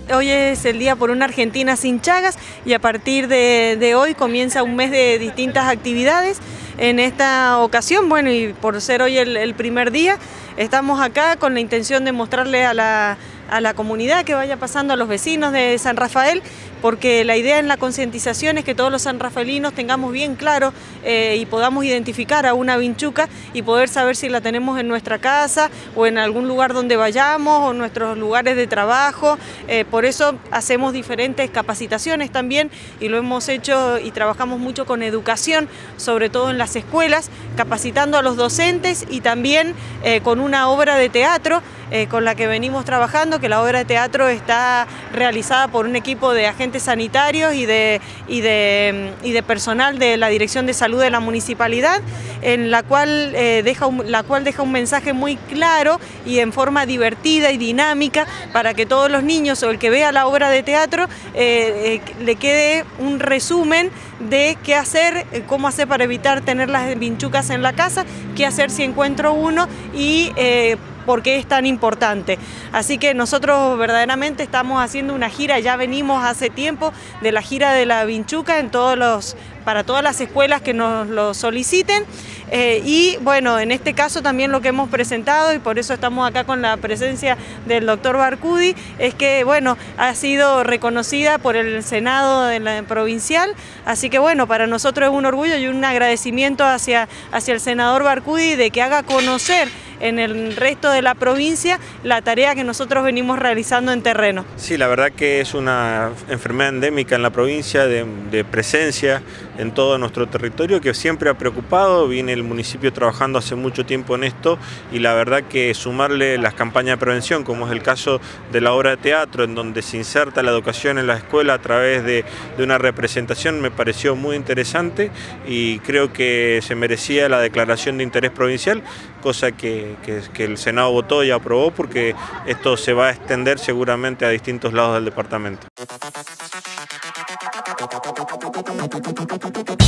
Hoy es el Día por una Argentina sin Chagas y a partir de hoy comienza un mes de distintas actividades. En esta ocasión, bueno, y por ser hoy el primer día, estamos acá con la intención de mostrarle a la comunidad que vaya pasando, a los vecinos de San Rafael, porque la idea en la concientización es que todos los sanrafaelinos tengamos bien claro y podamos identificar a una vinchuca y poder saber si la tenemos en nuestra casa o en algún lugar donde vayamos o en nuestros lugares de trabajo. Por eso hacemos diferentes capacitaciones también y lo hemos hecho y trabajamos mucho con educación, sobre todo en las escuelas, capacitando a los docentes y también con una obra de teatro con la que venimos trabajando, que la obra de teatro está realizada por un equipo de agentes sanitarios y de personal de la Dirección de Salud de la Municipalidad, en la cual deja un mensaje muy claro y en forma divertida y dinámica para que todos los niños o el que vea la obra de teatro le quede un resumen de qué hacer, cómo hacer para evitar tener las vinchucas en la casa, qué hacer si encuentro uno y por qué es tan importante. Así que nosotros verdaderamente estamos haciendo una gira, ya venimos hace tiempo de la gira de la vinchuca para todas las escuelas que nos lo soliciten. Y bueno, en este caso también lo que hemos presentado, y por eso estamos acá con la presencia del doctor Barcudi, es que bueno, ha sido reconocida por el Senado de la provincial, así que bueno, para nosotros es un orgullo y un agradecimiento hacia el senador Barcudi de que haga conocer en el resto de la provincia la tarea que nosotros venimos realizando en terreno. Sí, la verdad que es una enfermedad endémica en la provincia, de presencia en todo nuestro territorio, que siempre ha preocupado. Viene el municipio trabajando hace mucho tiempo en esto y la verdad que sumarle las campañas de prevención, como es el caso de la obra de teatro, en donde se inserta la educación en la escuela a través de una representación, me pareció muy interesante y creo que se merecía la declaración de interés provincial, cosa que el Senado votó y aprobó, porque esto se va a extender seguramente a distintos lados del departamento.